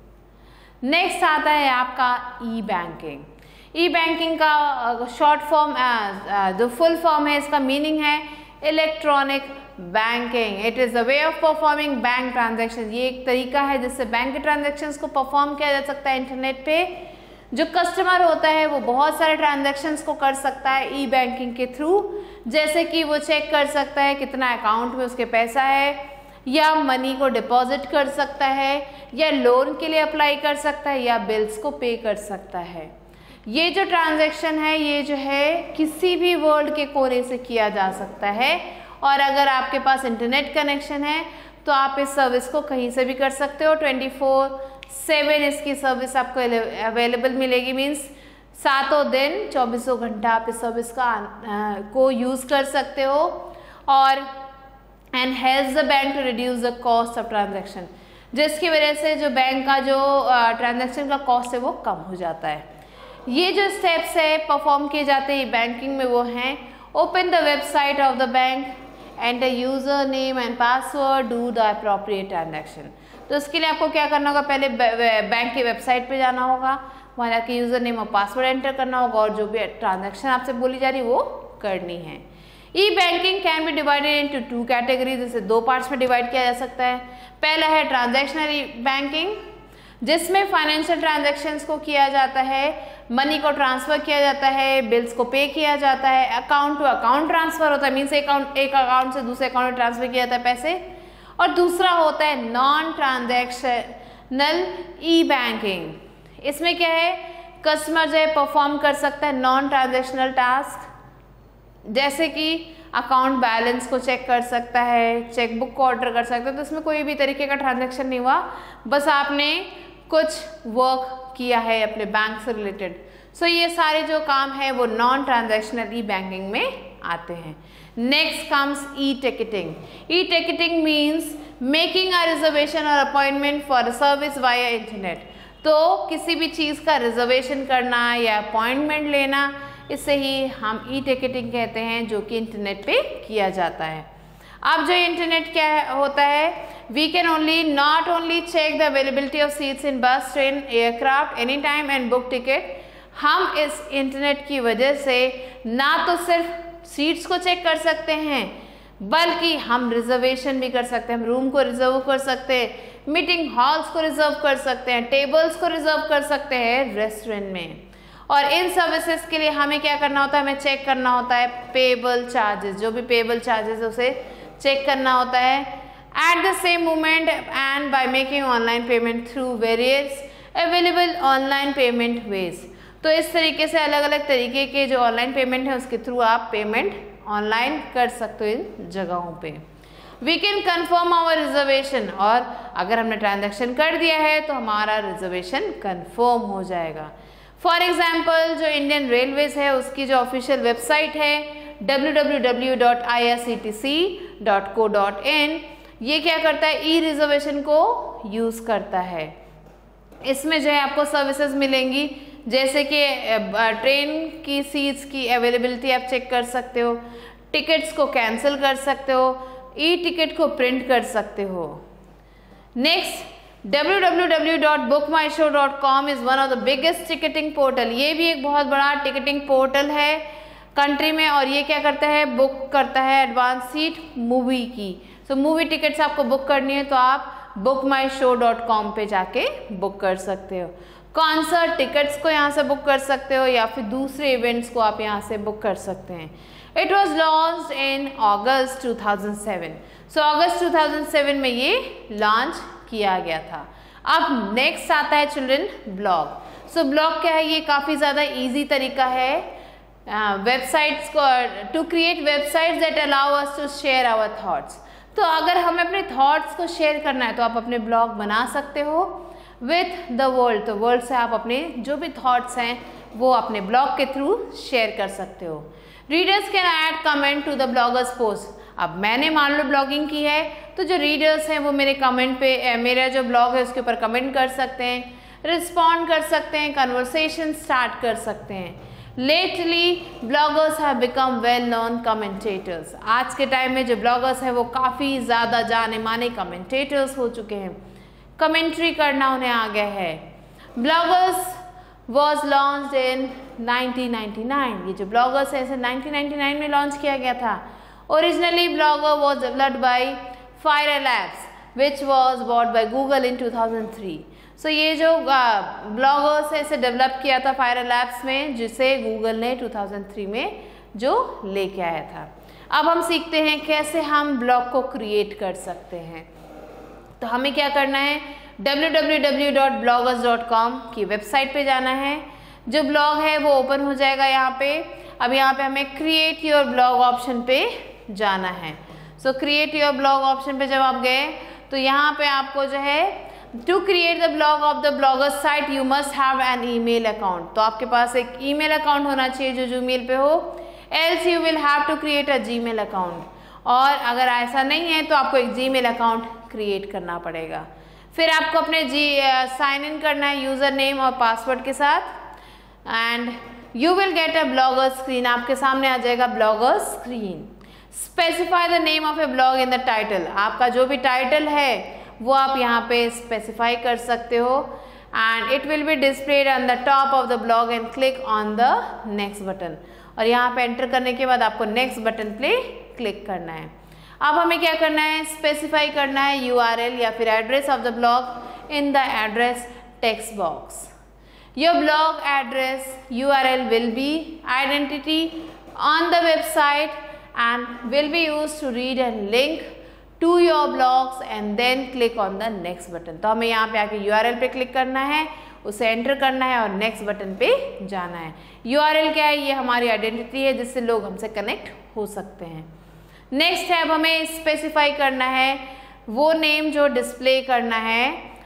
नेक्स्ट आता है आपका ई बैंकिंग। ई बैंकिंग का शॉर्ट फॉर्म, जो फुल फॉर्म है इसका मीनिंग है electronic banking. It is a way of performing bank transaction. ये एक तरीका है जिससे बैंक के ट्रांजेक्शन्स को परफॉर्म किया जा सकता है इंटरनेट पे। जो कस्टमर होता है वो बहुत सारे ट्रांजेक्शन्स को कर सकता है ई बैंकिंग के थ्रू, जैसे कि वो चेक कर सकता है कितना अकाउंट में उसके पैसा है, या मनी को डिपॉजिट कर सकता है, या लोन के लिए अप्लाई कर सकता है, या बिल्स को पे कर सकता है। ये जो ट्रांजैक्शन है ये जो है किसी भी वर्ल्ड के कोने से किया जा सकता है, और अगर आपके पास इंटरनेट कनेक्शन है तो आप इस सर्विस को कहीं से भी कर सकते हो। ट्वेंटी फोर सेवन इसकी सर्विस आपको अवेलेबल मिलेगी, मीन्स सातों दिन चौबीसों घंटा आप इस सर्विस का आ, को यूज़ कर सकते हो, और and helps the bank to reduce the cost of transaction, जिसकी वजह से जो बैंक का जो ट्रांजैक्शन का कॉस्ट है वो कम हो जाता है। ये जो स्टेप्स है परफॉर्म किए जाते हैं बैंकिंग में वो हैं, open the website of the bank, enter user name and password, do the appropriate transaction. तो उसके लिए आपको क्या करना होगा, पहले बैंक की वेबसाइट पे जाना होगा, वहाँ जाके यूज़र नेम और पासवर्ड एंटर करना होगा, और जो भी ट्रांजैक्शन आपसे बोली जा रही है वो करनी है। E banking can be divided into two categories, इसे दो पार्ट्स में डिवाइड किया जा सकता है। पहला है ट्रांजैक्शनल ई बैंकिंग, जिसमें फाइनेंशियल ट्रांजैक्शंस को किया जाता है, मनी को ट्रांसफ़र किया जाता है, बिल्स को पे किया जाता है, अकाउंट टू अकाउंट ट्रांसफ़र होता है, मीन्स अकाउंट एक अकाउंट से दूसरे अकाउंट में ट्रांसफ़र किया जाता है पैसे। और दूसरा होता है नॉन ट्रांजैक्शनल ई बैंकिंग। इसमें क्या है, कस्टमर जो है परफॉर्म कर सकता है नॉन ट्रांजैक्शनल टास्क, जैसे कि अकाउंट बैलेंस को चेक कर सकता है, चेकबुक को ऑर्डर कर सकता है। तो इसमें कोई भी तरीके का ट्रांजैक्शन नहीं हुआ, बस आपने कुछ वर्क किया है अपने बैंक से रिलेटेड। सो so, ये सारे जो काम है वो नॉन ट्रांजैक्शनल ई बैंकिंग में आते हैं। Next comes e ticketing. E ticketing means making a reservation और appointment for a service via internet. तो किसी भी चीज़ का रिजर्वेशन करना या अपॉइंटमेंट लेना, इसे ही हम ई टिकटिंग कहते हैं, जो कि इंटरनेट पे किया जाता है। अब जो इंटरनेट क्या होता है, we can only not only check the availability of seats in bus, train, aircraft any time and book ticket. हम इस इंटरनेट की वजह से ना तो सिर्फ सीट्स को चेक कर सकते हैं, बल्कि हम रिजर्वेशन भी कर सकते हैं। हम रूम को रिजर्व कर सकते हैं, मीटिंग हॉल्स को रिजर्व कर सकते हैं, टेबल्स को रिजर्व कर सकते हैं रेस्टोरेंट में। और इन सर्विसेज के लिए हमें क्या करना होता है, हमें चेक करना होता है पेबल चार्जेस, जो भी पेबल चार्जेस है उसे चेक करना होता है at the same moment and by making online payment through various available online payment ways. तो इस तरीके से अलग अलग तरीके के जो ऑनलाइन पेमेंट है उसके थ्रू आप पेमेंट ऑनलाइन कर सकते हो इन जगहों पे। We can confirm our reservation, और अगर हमने ट्रांजैक्शन कर दिया है तो हमारा रिजर्वेशन कन्फर्म हो जाएगा। फॉर एग्जाम्पल जो इंडियन रेलवेज है उसकी जो ऑफिशियल वेबसाइट है W W W dot I R C T C dot co dot in, ये क्या करता है, ई रिजर्वेशन को यूज़ करता है। इसमें जो है आपको सर्विसेज मिलेंगी, जैसे कि ट्रेन की सीट्स की अवेलेबिलिटी आप चेक कर सकते हो, टिकट्स को कैंसिल कर सकते हो, ई टिकट को प्रिंट कर सकते हो। Next W W W dot Book My Show dot com is one of the biggest ticketing portal. ये भी एक बहुत बड़ा टिकटिंग पोर्टल है कंट्री में, और ये क्या करता है, बुक करता है एडवांस सीट मूवी की। सो मूवी टिकट्स आपको बुक करनी है तो आप Book My Show dot com पे जाके बुक कर सकते हो। कॉन्सर्ट टिकट्स को यहाँ से बुक कर सकते हो या फिर दूसरे इवेंट्स को आप यहाँ से बुक कर सकते हैं। It was launch in August two thousand seven. So August two thousand seven में ये लॉन्च किया गया था। अब नेक्स्ट आता है चिल्ड्रन ब्लॉग। सो ब्लॉग क्या है, ये काफ़ी ज़्यादा इजी तरीका है वेबसाइट्स को to create websites that allow us to share our thoughts. तो अगर हमें अपने थॉट्स को शेयर करना है तो आप अपने ब्लॉग बना सकते हो विथ द वर्ल्ड। तो वर्ल्ड से आप अपने जो भी थॉट्स हैं वो अपने ब्लॉग के थ्रू शेयर कर सकते हो। Readers can add comment to the blogger's post. अब मैंने मान लो ब्लॉगिंग की है तो जो रीडर्स हैं वो मेरे कमेंट पे, मेरा जो ब्लॉग है उसके ऊपर कमेंट कर सकते हैं, रिस्पॉन्ड कर सकते हैं, कन्वर्सेशन स्टार्ट कर सकते हैं। Lately bloggers have become well known commentators. आज के टाइम में जो ब्लॉगर्स हैं वो काफ़ी ज़्यादा जाने माने कमेंटेटर्स हो चुके हैं, कमेंट्री करना उन्हें आ गया है। Bloggers was launched in nineteen ninety nine. ये जो ब्लॉगर्स है इसे नाइनटीन नाइंटी नाइन में लॉन्च किया गया था। Originally Blogger was developed by Pyra Labs which was bought by Google in two thousand three. So ये जो ब्लॉगर्स है इसे डेवलप किया था फायर लैब्स में, जिसे गूगल ने टू थाउजेंड थ्री में जो लेके आया था। अब हम सीखते हैं कैसे हम ब्लॉग को क्रिएट कर सकते हैं। तो हमें क्या करना है, W W W dot bloggers dot com की वेबसाइट पे जाना है। जो ब्लॉग है वो ओपन हो जाएगा यहाँ पे। अब यहाँ पे हमें क्रिएट योर ब्लॉग ऑप्शन पे जाना है। So create your blog option पे जब आप गए तो यहाँ पे आपको जो है to create the blog of the bloggers site you must have an email account. तो आपके पास एक ईमेल अकाउंट होना चाहिए जो जीमेल पे हो, else you will have to create a Gmail account. और अगर ऐसा नहीं है तो आपको एक जीमेल अकाउंट क्रिएट करना पड़ेगा। फिर आपको अपने जी साइन इन करना है यूज़र नेम और पासवर्ड के साथ and you will get a blogger screen. आपके सामने आ जाएगा blogger screen. Specify the name of a blog in the title. आपका जो भी टाइटल है वो आप यहाँ पे स्पेसिफाई कर सकते हो and it will be displayed on the top of the blog and click on the next button. और यहाँ पे एंटर करने के बाद आपको नेक्स्ट बटन पे क्लिक करना है। अब हमें क्या करना है, स्पेसिफाई करना है यू आर एल या फिर address of the blog in the address text box. Your blog address U R L will be identity on the website and will be used to read and link to your blogs and then click on the next button. तो हमें यहाँ पे आके U R L पे click करना है, उसे enter करना है और नेक्स्ट बटन पे जाना है। यू आर एल क्या है, ये हमारी आइडेंटिटी है जिससे लोग हमसे कनेक्ट हो सकते हैं। नेक्स्ट है अब हमें स्पेसिफाई करना है वो नेम जो डिस्प्ले करना है।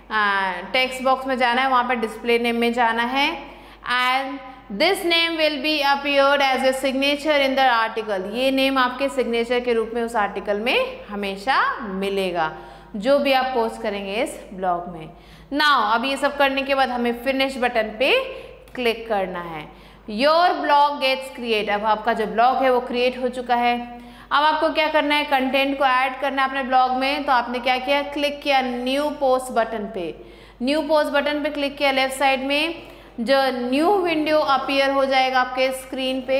टेक्स्ट बॉक्स में जाना है, वहाँ पर डिस्प्ले नेम में जाना है and this name will be appeared as a signature in the article. ये नेम आपके सिग्नेचर के रूप में उस आर्टिकल में हमेशा मिलेगा जो भी आप पोस्ट करेंगे इस ब्लॉग में। नाउ अब ये सब करने के बाद हमें फिनिश बटन पे क्लिक करना है। Your blog gets create. अब आपका जो ब्लॉग है वो क्रिएट हो चुका है। अब आपको क्या करना है, कंटेंट को ऐड करना है अपने ब्लॉग में। तो आपने क्या किया, क्लिक किया न्यू पोस्ट बटन पे। न्यू पोस्ट बटन पे क्लिक किया, लेफ्ट साइड में जो न्यू विंडो अपीयर हो जाएगा आपके स्क्रीन पे,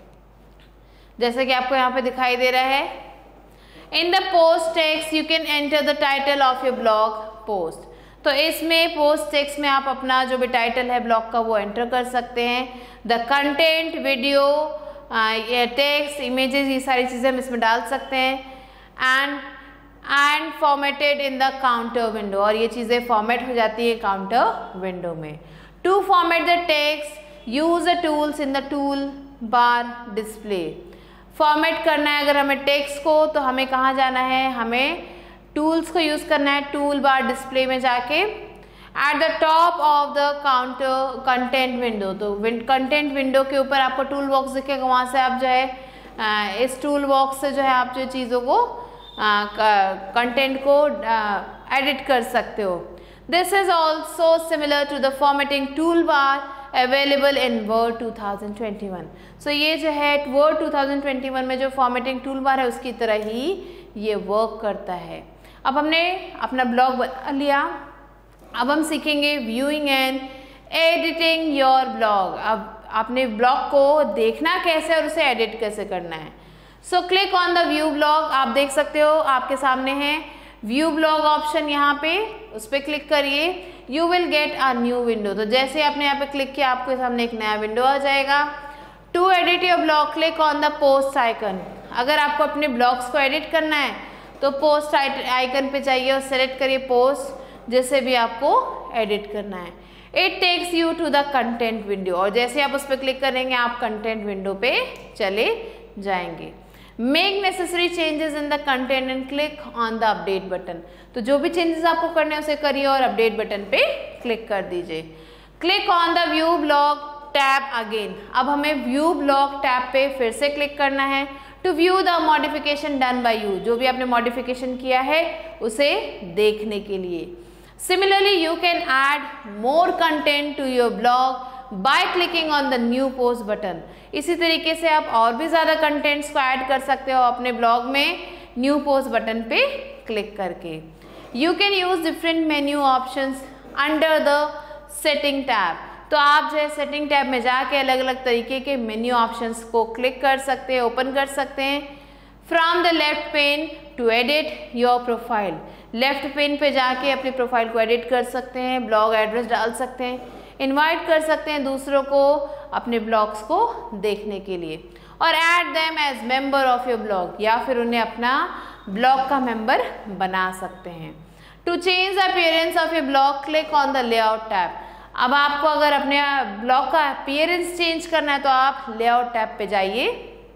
जैसे कि आपको यहाँ पे दिखाई दे रहा है। In the post text you can enter the title of your blog post. तो इसमें पोस्ट टेक्स्ट में आप अपना जो भी टाइटल है ब्लॉग का वो एंटर कर सकते हैं। द कंटेंट, वीडियो, ये टेक्स्ट, इमेजेस, ये सारी चीज़ें हम इसमें डाल सकते हैं and and formatted in the counter window. और ये चीज़ें फॉर्मेट हो जाती है काउंटर विंडो में। To format the text use the tools in the tool bar display. Format करना है अगर हमें टेक्स्ट को तो हमें कहाँ जाना है, हमें टूल्स को यूज़ करना है। टूल बार डिस्प्ले में जाके at the top of the counter content window. तो कंटेंट विंडो के ऊपर आपको टूल बॉक्स दिखेगा, वहाँ से आप जो है इस टूल बॉक्स से जो है आप जो चीज़ों को कंटेंट को एडिट कर सकते हो। This is also similar to the formatting tool bar available in word two thousand twenty one. So ये जो है word two thousand twenty one में जो फॉर्मेटिंग टूल बार है उसकी तरह ही ये वर्क करता है। अब हमने अपना ब्लॉग बना लिया अब हम सीखेंगे viewing and editing your blog. अब आपने ब्लॉग को देखना कैसे और उसे एडिट कैसे करना है। So click on the view blog. आप देख सकते हो आपके सामने है व्यू ब्लॉग ऑप्शन, यहाँ पे उस पर क्लिक करिए। You will get a new window. तो जैसे आपने यहाँ पे क्लिक किया आपके सामने एक नया विंडो आ जाएगा। To edit your blog click on the post icon. अगर आपको अपने ब्लॉग्स को एडिट करना है तो पोस्ट आइकन पे जाइए और सेलेक्ट करिए पोस्ट, जैसे भी आपको एडिट करना है। It takes you to the content window, और जैसे आप उस पर क्लिक करेंगे आप कंटेंट विंडो पे चले जाएंगे। Make necessary changes in the content and click on the update button. तो जो भी चेंजेस आपको करने हैं उसे करिए और अपडेट बटन पे क्लिक कर दीजिए। Click on the view blog tab again. अब हमें व्यू ब्लॉग टैब पे फिर से क्लिक करना है to view the modification done by you. जो भी आपने मॉडिफिकेशन किया है उसे देखने के लिए। Similarly, you can add more content to your blog by clicking on the new post button. इसी तरीके से आप और भी ज़्यादा कंटेंट्स को ऐड कर सकते हो अपने ब्लॉग में न्यू पोस्ट बटन पे क्लिक करके। You can use different menu options under the setting tab. तो आप जो है सेटिंग टैब में जाके अलग अलग तरीके के मेन्यू ऑप्शंस को क्लिक कर सकते हैं, ओपन कर सकते हैं। From the left pane to edit your profile. Left pane पे जाके अपनी प्रोफाइल को एडिट कर सकते हैं, ब्लॉग एड्रेस डाल सकते हैं, इनवाइट कर सकते हैं दूसरों को अपने ब्लॉग्स को देखने के लिए, और add them as member of your blog, या फिर उन्हें अपना ब्लॉग का मेंबर बना सकते हैं। To change the appearance of your blog click on the layout tab. अब आपको अगर अपने ब्लॉग का अपीयरेंस चेंज करना है तो आप लेआउट टैब पे जाइए।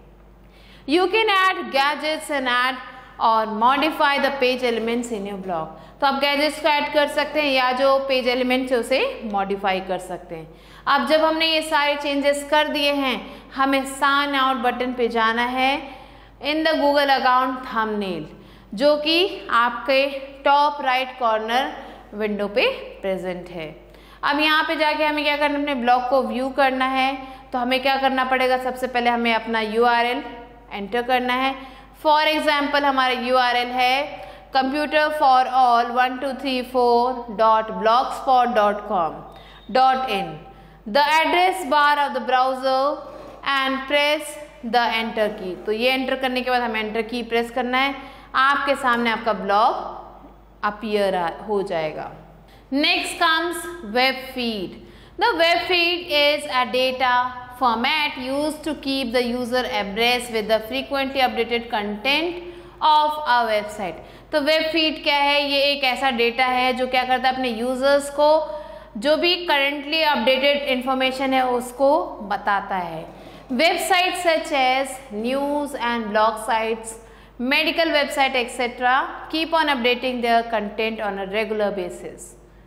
You can add gadgets and add or modify the page elements in your blog. तो आप गैजेट्स को ऐड कर सकते हैं या जो पेज एलिमेंट्स है उसे मॉडिफाई कर सकते हैं। अब जब हमने ये सारे चेंजेस कर दिए हैं हमें साइन आउट बटन पे जाना है in the Google account thumbnail, जो कि आपके टॉप राइट कॉर्नर विंडो पे प्रेजेंट है। अब यहाँ पे जाके हमें क्या करना है, अपने ब्लॉग को व्यू करना है। तो हमें क्या करना पड़ेगा, सबसे पहले हमें अपना यू आर एल एंटर करना है। फॉर एग्जाम्पल हमारा यू आर एल है computer for all one two three four dot blog spot dot com dot in. The address bar of the browser and press the enter key. तो ये enter करने के बाद हमें enter की press करना है, आपके सामने आपका ब्लॉग अपीयर हो जाएगा। Next comes web feed. The web feed is a data format used to keep the user abreast with the frequently updated content of a website. तो वेब फीड क्या है, ये एक ऐसा डेटा है जो क्या करता है अपने यूजर्स को जो भी करंटली अपडेटेड इंफॉर्मेशन है उसको बताता है। Website such as news and blog sites, medical website etcetera keep on updating their content on a regular basis.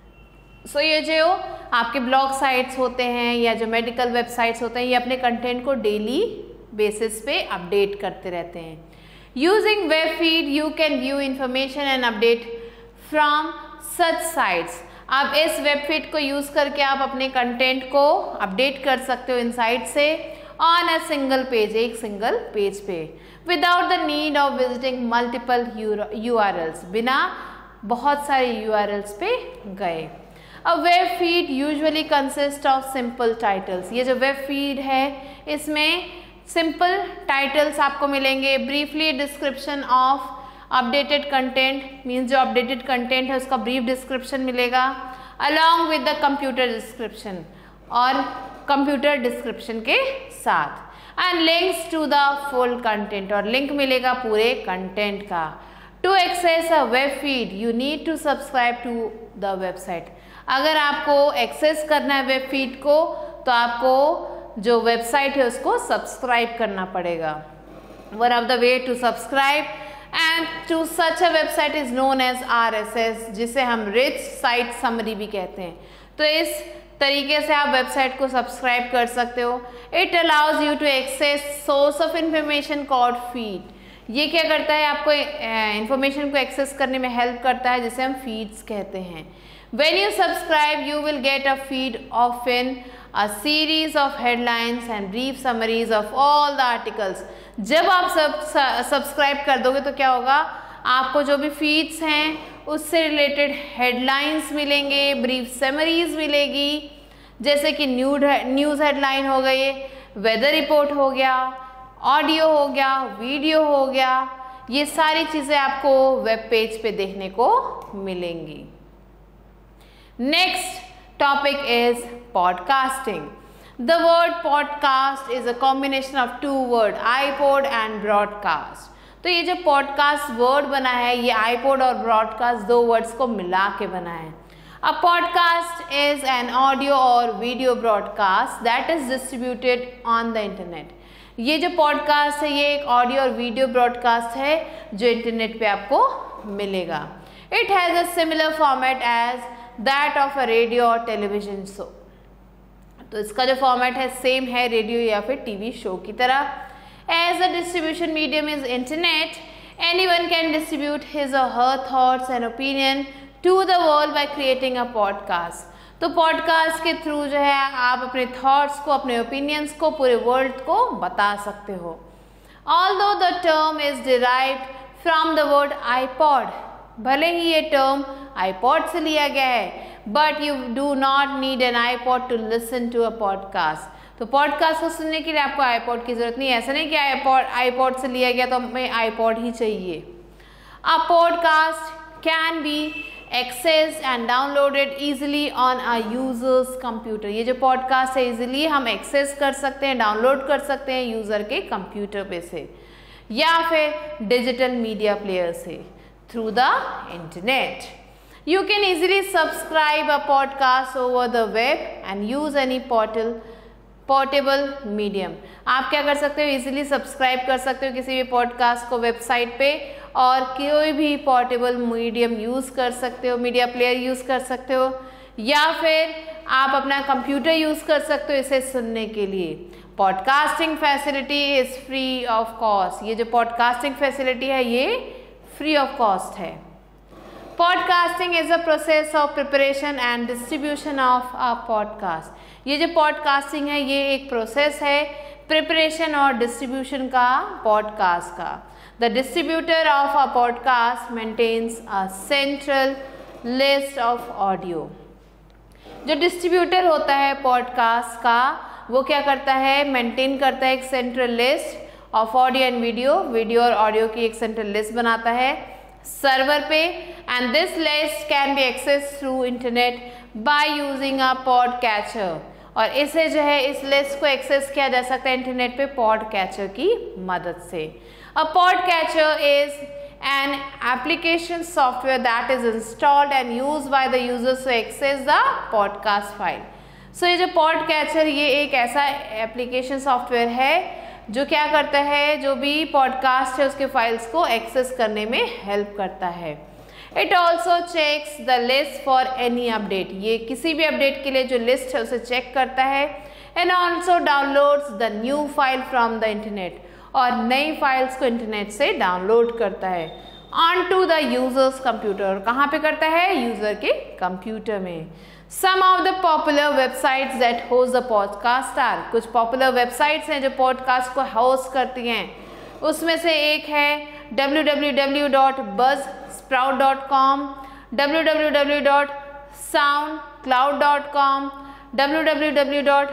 So so, ये जो आपके ब्लॉग साइट्स होते हैं या जो मेडिकल वेबसाइट्स होते हैं ये अपने कंटेंट को डेली बेसिस पे अपडेट करते रहते हैं। Using web feed you can view information and update from such sites. आप इस वेब फीड को यूज़ करके आप अपने कंटेंट को अपडेट कर सकते हो इन साइट से ऑन अ सिंगल पेज, एक सिंगल पेज पे, without the need of visiting multiple U R Ls, बिना बहुत सारे यू आर एल्स पे गए। A web feed usually consist of simple titles. ये जो वेब फीड है इसमें सिंपल टाइटल्स आपको मिलेंगे। Briefly description of updated content, means जो अपडेटेड कंटेंट है उसका ब्रीफ डिस्क्रिप्शन मिलेगा along with the computer description, और कंप्यूटर डिस्क्रिप्शन के साथ, and links to the full content, और लिंक मिलेगा पूरे कंटेंट का। To access a web feed you need to subscribe to the website. अगर आपको एक्सेस करना है वेब फीड को तो आपको जो वेबसाइट है उसको सब्सक्राइब करना पड़ेगा। One of the way to subscribe and to such a website is known as R S S, जिसे हम रिच साइट समरी भी कहते हैं। तो इस तरीके से आप वेबसाइट को सब्सक्राइब कर सकते हो। It allows you to access source of information called feed. ये क्या करता है, आपको इंफॉर्मेशन को एक्सेस करने में हेल्प करता है, जिसे हम फीड्स कहते हैं। When you subscribe, you will get a feed often a series of headlines and brief summaries of all the articles. जब आप सब सब्सक्राइब कर दोगे तो क्या होगा, आपको जो भी फीड्स हैं उससे रिलेटेड हेडलाइंस मिलेंगे, ब्रीफ समरीज मिलेगी, जैसे कि न्यूज़ हेडलाइन हो गई, वेदर रिपोर्ट हो गया, ऑडियो हो गया, वीडियो हो गया, ये सारी चीज़ें आपको वेब पेज पे देखने को मिलेंगी। Next topic is podcasting. The word podcast is a combination of two words, iPod and broadcast. तो ये जो podcast word बना है ये iPod और broadcast दो words को मिला के बना है। A podcast is an audio or video broadcast that is distributed on the internet. ये जो podcast है ये एक audio और video broadcast है जो इंटरनेट पे आपको मिलेगा। It has a similar format as that of a radio or television show. तो इसका जो फॉर्मेट है सेम है रेडियो या फिर टीवी शो की तरह। As a distribution medium is internet, anyone can distribute his or her thoughts and opinion to the world by creating a podcast. तो पॉडकास्ट के थ्रू जो है आप अपने थॉट्स को, अपने ओपिनियंस को पूरे वर्ल्ड को बता सकते हो। Although the term is derived from the word iPod, भले ही ये टर्म आईपॉड से लिया गया है, but you do not need an iPod to listen to a podcast. तो पॉडकास्ट को सुनने के लिए आपको आईपॉड की जरूरत नहीं है। ऐसा नहीं कि आईपॉड आईपॉड से लिया गया तो हमें आईपॉड ही चाहिए। A podcast can be access and downloaded easily on a user's computer. ये जो पॉडकास्ट है इजीली हम एक्सेस कर सकते हैं, डाउनलोड कर सकते हैं यूजर के कंप्यूटर पे से या फिर डिजिटल मीडिया प्लेयर से through the internet. You can easily subscribe a podcast over the web and use any portal portable medium. आप क्या कर सकते हो, इजीली सब्सक्राइब कर सकते हो किसी भी पॉडकास्ट को वेबसाइट पे और कोई भी पोर्टेबल मीडियम यूज़ कर सकते हो, मीडिया प्लेयर यूज़ कर सकते हो या फिर आप अपना कंप्यूटर यूज़ कर सकते हो इसे सुनने के लिए। Podcasting facility is free of cost. ये जो पॉडकास्टिंग फैसिलिटी है ये फ्री ऑफ कॉस्ट है। Podcasting is a process of preparation and distribution of a podcast. ये जो पॉडकास्टिंग है ये एक प्रोसेस है प्रिपरेशन और डिस्ट्रीब्यूशन का पॉडकास्ट का। The distributor of a podcast maintains a central list of audio. जो डिस्ट्रीब्यूटर होता है पॉडकास्ट का वो क्या करता है, मेंटेन करता है एक central list of audio and video, video और ऑडियो की एक सेंट्रल लिस्ट बनाता है सर्वर पे and this list can be access through internet by using a podcatcher. और इसे जो है इस लिस्ट को एक्सेस किया जा सकता है इंटरनेट पे पॉडकैचर की मदद से। A podcatcher is an application software that is installed and used by the users to access the podcast file. So ये जो पॉडकैचर ये एक ऐसा एप्लीकेशन सॉफ्टवेयर है जो क्या करता है, जो भी पॉडकास्ट है उसके फाइल्स को एक्सेस करने में हेल्प करता है। It also checks the list for any update. ये किसी भी अपडेट के लिए जो लिस्ट है उसे चेक करता है and also downloads the new file from the internet, और नई फाइल्स को इंटरनेट से डाउनलोड करता है on to the user's computer. कहाँ पे करता है, यूजर के कंप्यूटर में। Some of the popular websites that host the podcast are, कुछ पॉपुलर वेबसाइट्स हैं जो पॉडकास्ट को होस्ट करती हैं, उसमें से एक है W W W dot Buzzsprout dot com, W W W dot SoundCloud dot com, W W W dot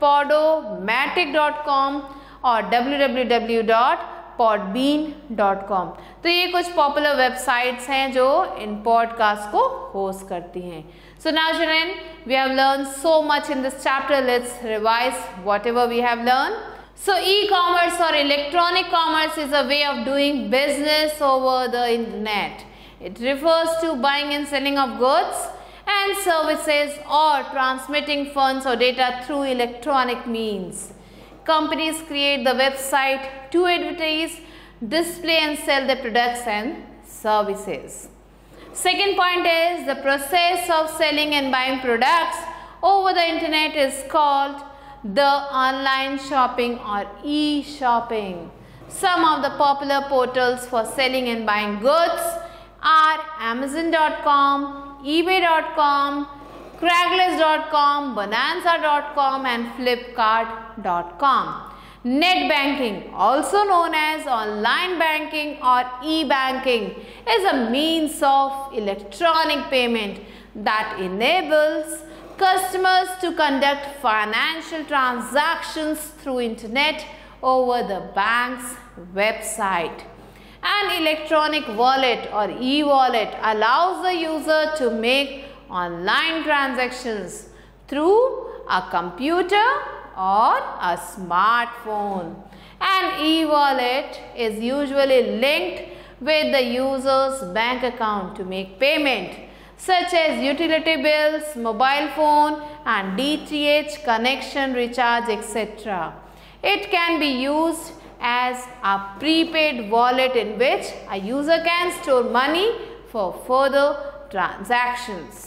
Podomatic dot com और W W W dot Podbean dot com. तो ये कुछ पॉपुलर वेबसाइट्स हैं जो इन podcast को host करती हैं। So now children, we have learned so much in this chapter. Let's revise whatever we have learned. So e-commerce or electronic commerce is a way of doing business over the internet. It refers to buying and selling of goods and services or transmitting funds or data through electronic means. Companies create the website to advertise, display and sell their products and services. Second point is the process of selling and buying products over the internet is called the online shopping or e-shopping. Some of the popular portals for selling and buying goods are amazon dot com, ebay dot com, craigslist dot com, bonanza dot com and flipkart dot com. Net banking, also known as online banking or e-banking, is a means of electronic payment that enables customers to conduct financial transactions through internet over the bank's website. An electronic wallet or e-wallet allows the user to make online transactions through a computer or a smartphone. An e-wallet is usually linked with the user's bank account to make payment, such as utility bills, mobile phone and D T H connection recharge, et cetera. It can be used as a prepaid wallet in which a user can store money for further transactions.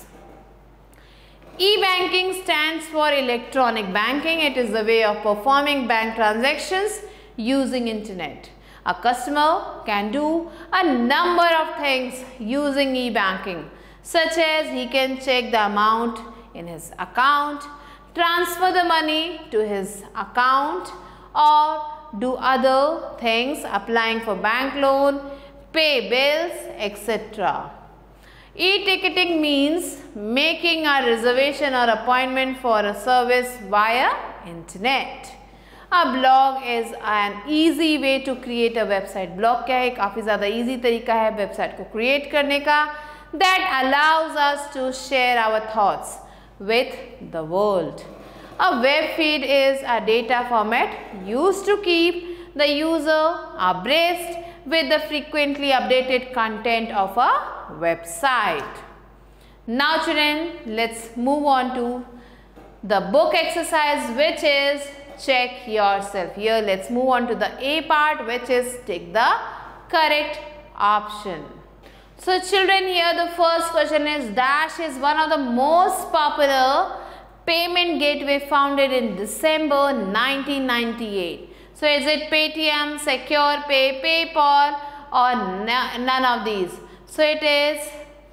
E-banking stands for electronic banking. It is the way of performing bank transactions using internet. A customer can do a number of things using e-banking, such as he can check the amount in his account, transfer the money to his account, or do other things applying for bank loan, pay bills, et cetera. E-ticketing means making a reservation or appointment for a service via internet. A blog is an easy way to create a website. Blog क्या है? काफ़ी ज़्यादा easy तरीका है website को create करने का, that allows us to share our thoughts with the world. A web feed is a data format used to keep the user abreast with the frequently updated content of a website. Now children, let's move on to the book exercise, which is check yourself. Here let's move on to the A part, which is take the correct option. So children, here the first question is, Dash is one of the most popular payment gateway founded in December nineteen ninety-eight. So is it Paytm, Secure Pay, PayPal or none of these? So it is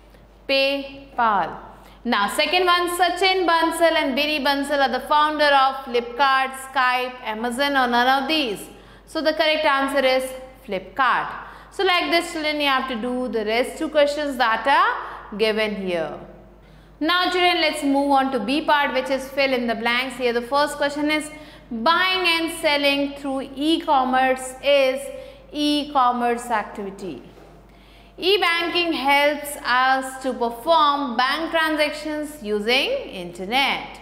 PayPal. Now second one, Sachin Bansal and Binny Bansal are the founder of Flipkart, Skype, Amazon or none of these. So the correct answer is Flipkart. So like this children, you have to do the rest two questions that are given here. Now children, let's move on to B part, which is fill in the blanks. Here the first question is, buying and selling through e-commerce is e-commerce activity. E-banking helps us to perform bank transactions using internet.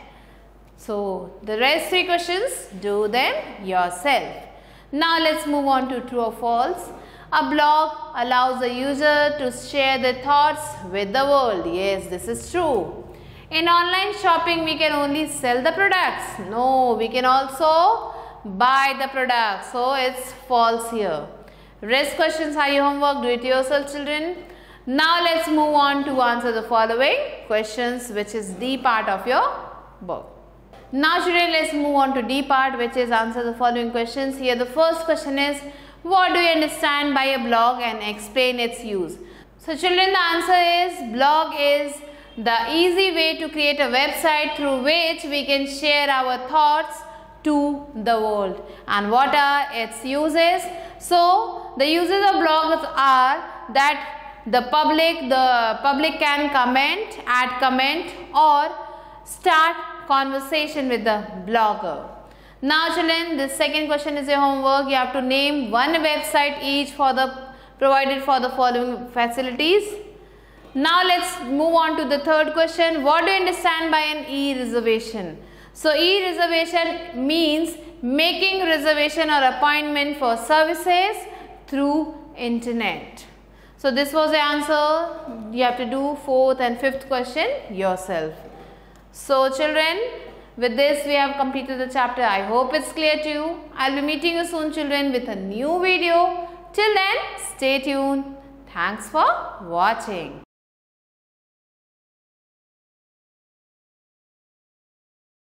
So the rest three questions, do them yourself. Now let's move on to true or false. A blog allows the user to share their thoughts with the world. Yes, this is true. In online shopping, we can only sell the products. No, we can also buy the products. So it's false here. Rest questions are your homework. Do it yourself, children. Now let's move on to answer the following questions, which is D part of your book. Now children, let's move on to D part, which is answer the following questions. Here the first question is, what do you understand by a blog and explain its use? So children, the answer is, blog is the easy way to create a website through which we can share our thoughts to the world. And what are its uses? So the uses of blogs are that the public, the public can comment, add comment or start conversation with the blogger. Now children, the second question is your homework. You have to name one website each for the provided for the following facilities. Now let's move on to the third question. What do you understand by an e-reservation? So e-reservation means making reservation or appointment for services through internet. So this was the answer. You have to do fourth and fifth question yourself. So children, with this we have completed the chapter. I hope it's clear to you. I'll be meeting you soon children with a new video. Till then, stay tuned. Thanks for watching.